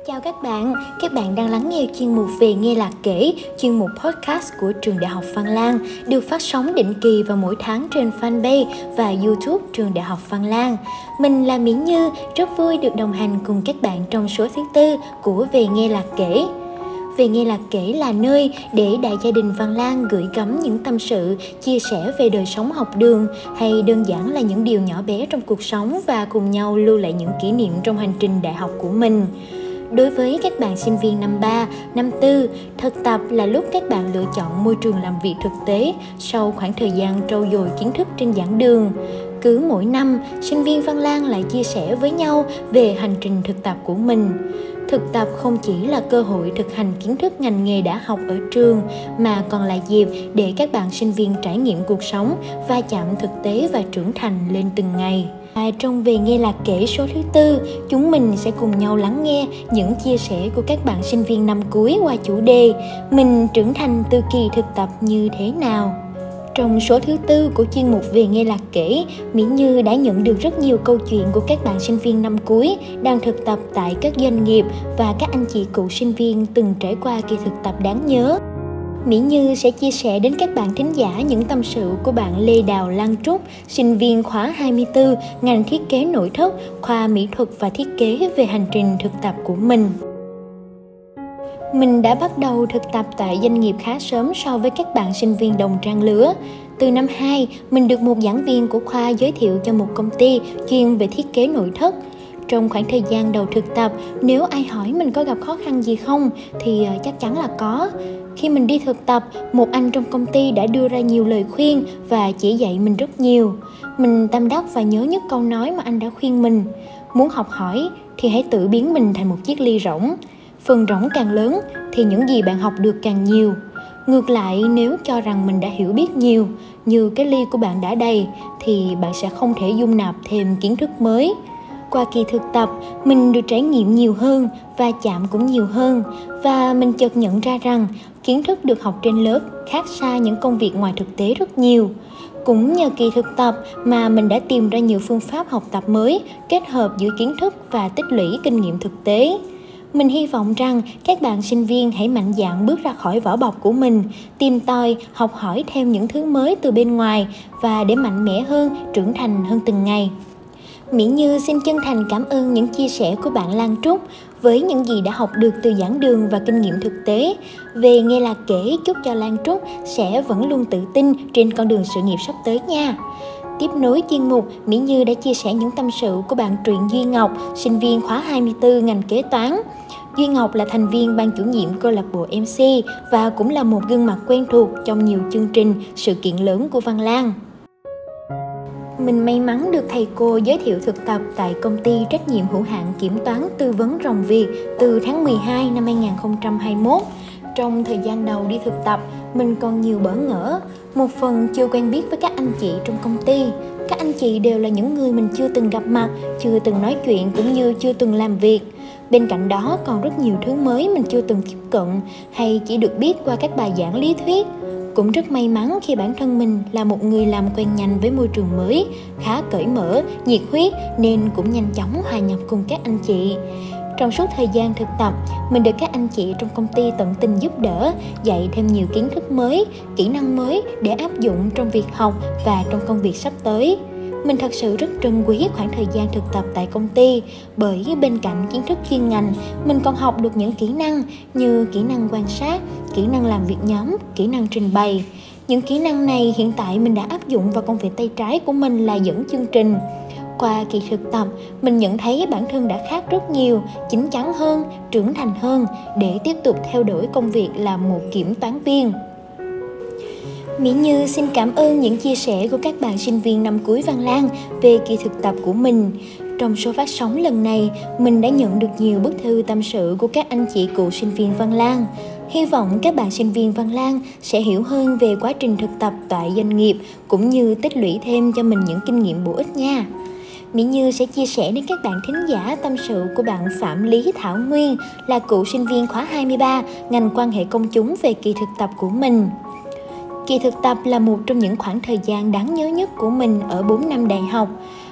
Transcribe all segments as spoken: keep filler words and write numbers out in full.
Chào các bạn, các bạn đang lắng nghe chuyên mục Về Nghe Lạc Kể, chuyên mục podcast của Trường Đại học Văn Lang, được phát sóng định kỳ vào mỗi tháng trên fanpage và YouTube Trường Đại học Văn Lang. Mình là Mỹ Như, rất vui được đồng hành cùng các bạn trong số thứ tư của Về Nghe Lạc Kể. Về Nghe Lạc Kể là nơi để đại gia đình Văn Lang gửi gắm những tâm sự, chia sẻ về đời sống học đường hay đơn giản là những điều nhỏ bé trong cuộc sống và cùng nhau lưu lại những kỷ niệm trong hành trình đại học của mình. Đối với các bạn sinh viên năm ba, năm tư, thực tập là lúc các bạn lựa chọn môi trường làm việc thực tế sau khoảng thời gian trau dồi kiến thức trên giảng đường. Cứ mỗi năm, sinh viên Văn Lang lại chia sẻ với nhau về hành trình thực tập của mình. Thực tập không chỉ là cơ hội thực hành kiến thức ngành nghề đã học ở trường, mà còn là dịp để các bạn sinh viên trải nghiệm cuộc sống, va chạm thực tế và trưởng thành lên từng ngày. À, trong Về Nghe Lạc Kể số thứ tư, chúng mình sẽ cùng nhau lắng nghe những chia sẻ của các bạn sinh viên năm cuối qua chủ đề Mình trưởng thành từ kỳ thực tập như thế nào. Trong số thứ tư của chuyên mục Về Nghe Lạc Kể, Mỹ Như đã nhận được rất nhiều câu chuyện của các bạn sinh viên năm cuối đang thực tập tại các doanh nghiệp và các anh chị cựu sinh viên từng trải qua kỳ thực tập đáng nhớ. Mỹ Như sẽ chia sẻ đến các bạn thính giả những tâm sự của bạn Lê Đào Lan Trúc, sinh viên khóa hai mươi tư, ngành thiết kế nội thất, khoa mỹ thuật và thiết kế về hành trình thực tập của mình. Mình đã bắt đầu thực tập tại doanh nghiệp khá sớm so với các bạn sinh viên đồng trang lứa. Từ năm hai, mình được một giảng viên của khoa giới thiệu cho một công ty chuyên về thiết kế nội thất. Trong khoảng thời gian đầu thực tập, nếu ai hỏi mình có gặp khó khăn gì không, thì chắc chắn là có. Khi mình đi thực tập, một anh trong công ty đã đưa ra nhiều lời khuyên và chỉ dạy mình rất nhiều. Mình tâm đắc và nhớ nhất câu nói mà anh đã khuyên mình: muốn học hỏi thì hãy tự biến mình thành một chiếc ly rỗng. Phần rỗng càng lớn thì những gì bạn học được càng nhiều. Ngược lại, nếu cho rằng mình đã hiểu biết nhiều, như cái ly của bạn đã đầy, thì bạn sẽ không thể dung nạp thêm kiến thức mới. Qua kỳ thực tập, mình được trải nghiệm nhiều hơn, va chạm cũng nhiều hơn, và mình chợt nhận ra rằng kiến thức được học trên lớp khác xa những công việc ngoài thực tế rất nhiều. Cũng nhờ kỳ thực tập mà mình đã tìm ra nhiều phương pháp học tập mới, kết hợp giữa kiến thức và tích lũy kinh nghiệm thực tế. Mình hy vọng rằng các bạn sinh viên hãy mạnh dạn bước ra khỏi vỏ bọc của mình, tìm tòi, học hỏi thêm những thứ mới từ bên ngoài và để mạnh mẽ hơn, trưởng thành hơn từng ngày. Mỹ Như xin chân thành cảm ơn những chia sẻ của bạn Lan Trúc với những gì đã học được từ giảng đường và kinh nghiệm thực tế. Về Nghe Lạc Kể chúc cho Lan Trúc sẽ vẫn luôn tự tin trên con đường sự nghiệp sắp tới nha. Tiếp nối chuyên mục, Mỹ Như đã chia sẻ những tâm sự của bạn Truyện Duy Ngọc, sinh viên khóa hai mươi tư ngành kế toán. Duy Ngọc là thành viên ban chủ nhiệm câu lạc bộ em xê và cũng là một gương mặt quen thuộc trong nhiều chương trình, sự kiện lớn của Văn Lang. Mình may mắn được thầy cô giới thiệu thực tập tại công ty trách nhiệm hữu hạn kiểm toán tư vấn Rồng Việt từ tháng mười hai năm hai nghìn không trăm hai mươi mốt. Trong thời gian đầu đi thực tập, mình còn nhiều bỡ ngỡ. Một phần chưa quen biết với các anh chị trong công ty. Các anh chị đều là những người mình chưa từng gặp mặt, chưa từng nói chuyện cũng như chưa từng làm việc. Bên cạnh đó còn rất nhiều thứ mới mình chưa từng tiếp cận hay chỉ được biết qua các bài giảng lý thuyết. Cũng rất may mắn khi bản thân mình là một người làm quen nhanh với môi trường mới, khá cởi mở, nhiệt huyết nên cũng nhanh chóng hòa nhập cùng các anh chị. Trong suốt thời gian thực tập, mình được các anh chị trong công ty tận tình giúp đỡ, dạy thêm nhiều kiến thức mới, kỹ năng mới để áp dụng trong việc học và trong công việc sắp tới. Mình thật sự rất trân quý khoảng thời gian thực tập tại công ty, bởi bên cạnh kiến thức chuyên ngành, mình còn học được những kỹ năng như kỹ năng quan sát, kỹ năng làm việc nhóm, kỹ năng trình bày. Những kỹ năng này hiện tại mình đã áp dụng vào công việc tay trái của mình là dẫn chương trình. Qua kỳ thực tập, mình nhận thấy bản thân đã khác rất nhiều, chín chắn hơn, trưởng thành hơn để tiếp tục theo đuổi công việc làm một kiểm toán viên. Mỹ Như xin cảm ơn những chia sẻ của các bạn sinh viên năm cuối Văn Lang về kỳ thực tập của mình. Trong số phát sóng lần này, mình đã nhận được nhiều bức thư tâm sự của các anh chị cựu sinh viên Văn Lang. Hy vọng các bạn sinh viên Văn Lang sẽ hiểu hơn về quá trình thực tập tại doanh nghiệp cũng như tích lũy thêm cho mình những kinh nghiệm bổ ích nha. Mỹ Như sẽ chia sẻ đến các bạn thính giả tâm sự của bạn Phạm Lý Thảo Nguyên là cựu sinh viên khóa hai mươi ba, ngành quan hệ công chúng về kỳ thực tập của mình. Kỳ thực tập là một trong những khoảng thời gian đáng nhớ nhất của mình ở bốn năm đại học.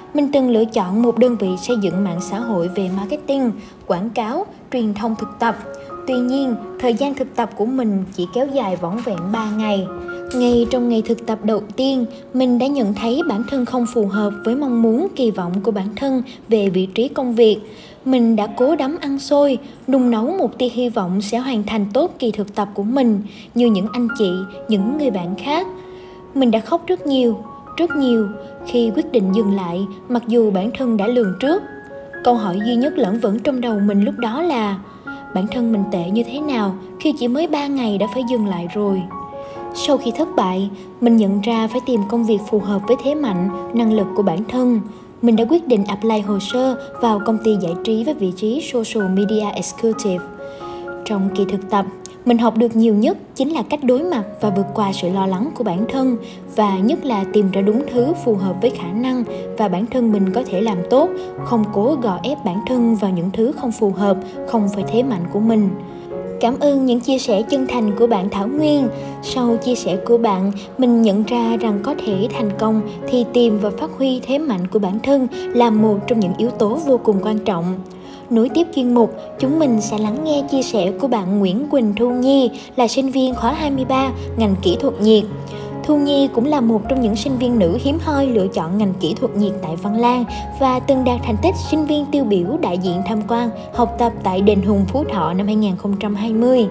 Mình từng lựa chọn một đơn vị xây dựng mạng xã hội về marketing, quảng cáo, truyền thông thực tập. Tuy nhiên, thời gian thực tập của mình chỉ kéo dài vỏn vẹn ba ngày. Ngay trong ngày thực tập đầu tiên, mình đã nhận thấy bản thân không phù hợp với mong muốn kỳ vọng của bản thân về vị trí công việc. Mình đã cố đắm ăn xôi, nung nấu một tia hy vọng sẽ hoàn thành tốt kỳ thực tập của mình như những anh chị, những người bạn khác. Mình đã khóc rất nhiều, rất nhiều khi quyết định dừng lại mặc dù bản thân đã lường trước. Câu hỏi duy nhất lởn vởn trong đầu mình lúc đó là bản thân mình tệ như thế nào khi chỉ mới ba ngày đã phải dừng lại rồi. Sau khi thất bại, mình nhận ra phải tìm công việc phù hợp với thế mạnh, năng lực của bản thân. Mình đã quyết định apply hồ sơ vào công ty giải trí với vị trí Social Media Executive. Trong kỳ thực tập, mình học được nhiều nhất chính là cách đối mặt và vượt qua sự lo lắng của bản thân, và nhất là tìm ra đúng thứ phù hợp với khả năng và bản thân mình có thể làm tốt, không cố gò ép bản thân vào những thứ không phù hợp, không phải thế mạnh của mình. Cảm ơn những chia sẻ chân thành của bạn Thảo Nguyên. Sau chia sẻ của bạn, mình nhận ra rằng có thể thành công thì tìm và phát huy thế mạnh của bản thân là một trong những yếu tố vô cùng quan trọng. Nối tiếp chuyên mục, chúng mình sẽ lắng nghe chia sẻ của bạn Nguyễn Quỳnh Thu Nhi, là sinh viên khóa hai mươi ba, ngành kỹ thuật nhiệt. Thu Nhi cũng là một trong những sinh viên nữ hiếm hoi lựa chọn ngành kỹ thuật nhiệt tại Văn Lang và từng đạt thành tích sinh viên tiêu biểu đại diện tham quan, học tập tại Đền Hùng Phú Thọ năm hai nghìn không trăm hai mươi.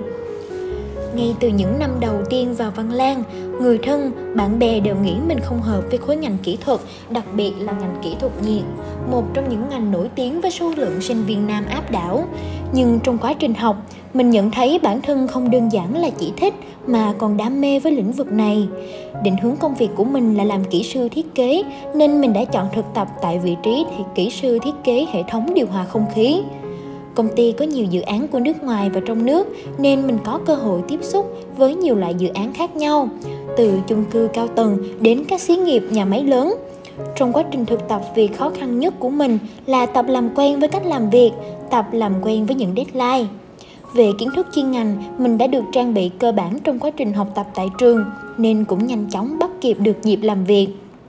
Ngay từ những năm đầu tiên vào Văn Lang, người thân, bạn bè đều nghĩ mình không hợp với khối ngành kỹ thuật, đặc biệt là ngành kỹ thuật nhiệt, một trong những ngành nổi tiếng với số lượng sinh viên nam áp đảo. Nhưng trong quá trình học, mình nhận thấy bản thân không đơn giản là chỉ thích mà còn đam mê với lĩnh vực này. Định hướng công việc của mình là làm kỹ sư thiết kế, nên mình đã chọn thực tập tại vị trí thì kỹ sư thiết kế hệ thống điều hòa không khí. Công ty có nhiều dự án của nước ngoài và trong nước nên mình có cơ hội tiếp xúc với nhiều loại dự án khác nhau, từ chung cư cao tầng đến các xí nghiệp nhà máy lớn. Trong quá trình thực tập, việc khó khăn nhất của mình là tập làm quen với cách làm việc, tập làm quen với những deadline. Về kiến thức chuyên ngành, mình đã được trang bị cơ bản trong quá trình học tập tại trường nên cũng nhanh chóng bắt kịp được nhịp làm việc.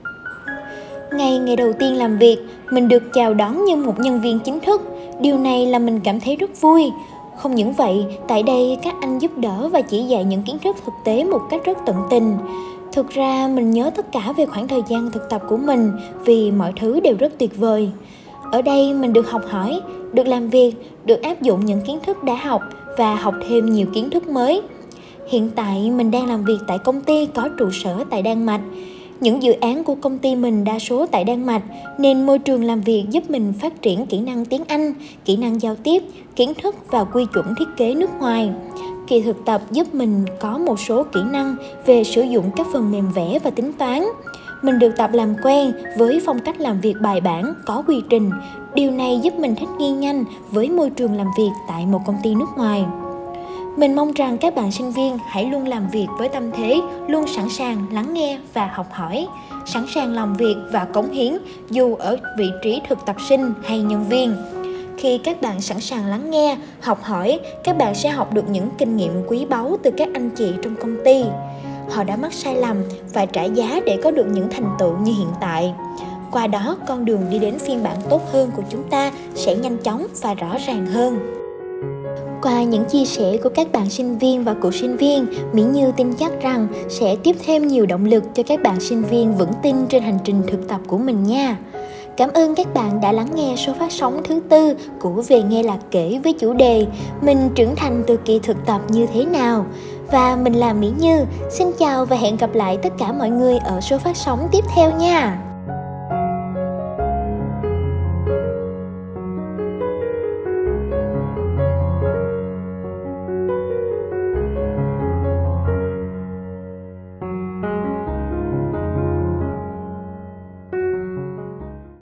Ngày ngày đầu tiên làm việc, mình được chào đón như một nhân viên chính thức. Điều này làm mình cảm thấy rất vui. Không những vậy, tại đây các anh giúp đỡ và chỉ dạy những kiến thức thực tế một cách rất tận tình. Thực ra mình nhớ tất cả về khoảng thời gian thực tập của mình vì mọi thứ đều rất tuyệt vời. Ở đây mình được học hỏi, được làm việc, được áp dụng những kiến thức đã học và học thêm nhiều kiến thức mới. Hiện tại mình đang làm việc tại công ty có trụ sở tại Đan Mạch. Những dự án của công ty mình đa số tại Đan Mạch nên môi trường làm việc giúp mình phát triển kỹ năng tiếng Anh, kỹ năng giao tiếp, kiến thức và quy chuẩn thiết kế nước ngoài. Kỳ thực tập giúp mình có một số kỹ năng về sử dụng các phần mềm vẽ và tính toán. Mình được tập làm quen với phong cách làm việc bài bản, có quy trình. Điều này giúp mình thích nghi nhanh với môi trường làm việc tại một công ty nước ngoài. Mình mong rằng các bạn sinh viên hãy luôn làm việc với tâm thế, luôn sẵn sàng lắng nghe và học hỏi, sẵn sàng làm việc và cống hiến dù ở vị trí thực tập sinh hay nhân viên. Khi các bạn sẵn sàng lắng nghe, học hỏi, các bạn sẽ học được những kinh nghiệm quý báu từ các anh chị trong công ty. Họ đã mắc sai lầm và trả giá để có được những thành tựu như hiện tại. Qua đó, con đường đi đến phiên bản tốt hơn của chúng ta sẽ nhanh chóng và rõ ràng hơn. Qua những chia sẻ của các bạn sinh viên và cựu sinh viên, Mỹ Như tin chắc rằng sẽ tiếp thêm nhiều động lực cho các bạn sinh viên vững tin trên hành trình thực tập của mình nha. Cảm ơn các bạn đã lắng nghe số phát sóng thứ tư của Về Nghe Lạc Kể với chủ đề Mình trưởng thành từ kỳ thực tập như thế nào. Và mình là Mỹ Như, xin chào và hẹn gặp lại tất cả mọi người ở số phát sóng tiếp theo nha.